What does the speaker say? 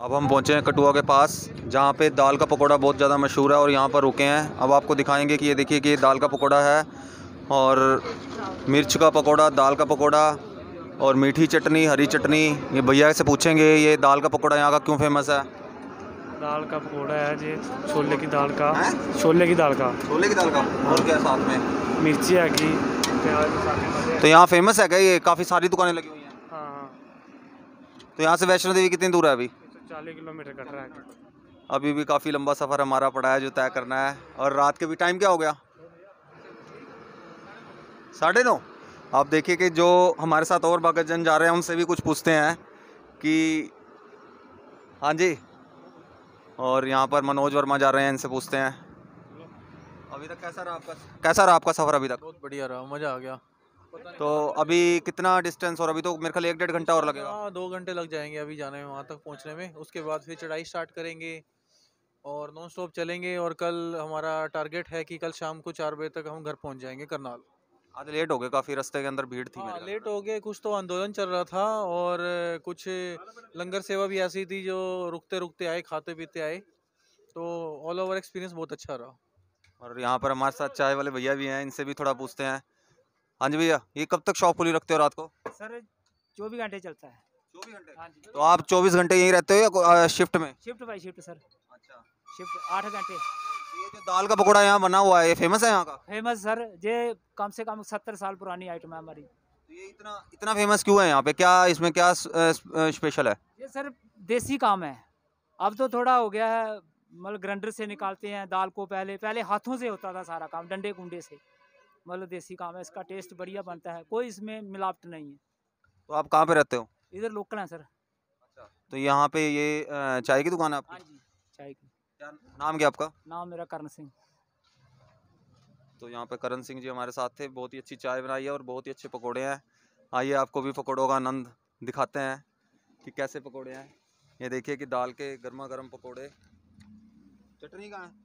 अब हम पहुँचे हैं कठुआ के पास, जहाँ पे दाल का पकौड़ा बहुत ज़्यादा मशहूर है और यहाँ पर रुके हैं। अब आपको दिखाएंगे कि ये देखिए कि ये दाल का पकौड़ा है और मिर्च का पकौड़ा, दाल का पकौड़ा और मीठी चटनी, हरी चटनी। ये भैया से पूछेंगे ये दाल का पकौड़ा यहाँ का क्यों फेमस है। दाल का पकौड़ा है जी, छोले की दाल का। हैं? छोले की दाल का, छोले की दाल का और क्या साथ में? मिर्ची है की प्याज। तो यहाँ फेमस है क्या ये? काफ़ी सारी दुकानें लगी हुई हैं। हाँ, तो यहाँ से वैष्णो देवी कितनी दूर है अभी? 140 किलोमीटर कट रहा है। अभी भी काफ़ी लंबा सफ़र हमारा पड़ा है जो तय करना है। और रात के भी टाइम क्या हो गया? 9:30। आप देखिए कि जो हमारे साथ और भक्तजन जा रहे हैं उनसे भी कुछ पूछते हैं कि हाँ जी। और यहाँ पर मनोज वर्मा जा रहे हैं, इनसे पूछते हैं अभी तक कैसा रहा आपका सफ़र अभी तक? बहुत बढ़िया रहा, मज़ा आ गया। तो अभी कितना डिस्टेंस और अभी तो मेरे ख्याल 1-1.5 घंटा और लगेगा। हाँ, 2 घंटे लग जाएंगे अभी जाने में, वहाँ तक पहुँचने में। उसके बाद फिर चढ़ाई स्टार्ट करेंगे और नॉन स्टॉप चलेंगे। और कल हमारा टारगेट है कि कल शाम को 4 बजे तक हम घर पहुँच जाएंगे करनाल। आज लेट हो गए काफ़ी, रास्ते के अंदर भीड़ थी हाँ, मेरे लेट हो गए। कुछ तो आंदोलन चल रहा था और कुछ लंगर सेवा भी ऐसी थी जो रुकते रुकते आए, खाते पीते आए। तो ऑल ओवर एक्सपीरियंस बहुत अच्छा रहा। और यहाँ पर हमारे साथ चाय वाले भैया भी हैं, इनसे भी थोड़ा पूछते हैं। हाँ जी भैया, ये कब तक शॉप खुली रखते हो रात को? सर 24 घंटे चलता है। 24 घंटे? हाँ जी। तो आप 24 घंटे यहीं रहते हो या शिफ्ट में? Shift by shift sir. अच्छा। शिफ्ट 8 घंटे। ये जो दाल का पकौड़ा यहाँ बना हुआ है ये फेमस है यहाँ का? फेमस सर, ये कम से कम 70 साल पुरानी आइटम है हमारी। तो ये इतना इतना फेमस क्यों है यहाँ पे? क्या इसमें क्या स्पेशल है? ये सर देसी काम है। अब तो थोड़ा हो गया है, मतलब ग्राइंडर से निकालते हैं दाल को। पहले हाथों से होता था सारा काम, डंडे कुंडे से। मतलब देसी काम है, इसका टेस्ट बढ़िया बनता है, कोई इसमें मिलावट नहीं है। तो आप कहाँ पे रहते हो? इधर लोकल है सर। तो यहाँ पे ये चाय की दुकान है हाँ आपकी? जी, चाय की। क्या नाम क्या आपका? नाम मेरा करण सिंह। तो यहाँ पे करण सिंह जी हमारे साथ थे। बहुत ही अच्छी चाय बनाई है और बहुत ही अच्छे पकोड़े हैं। आइए आपको भी पकोड़ों का आनंद दिखाते हैं कि कैसे पकोड़े हैं। ये देखिए कि दाल के गर्मा गर्म पकोड़े। चटनी कहाँ है?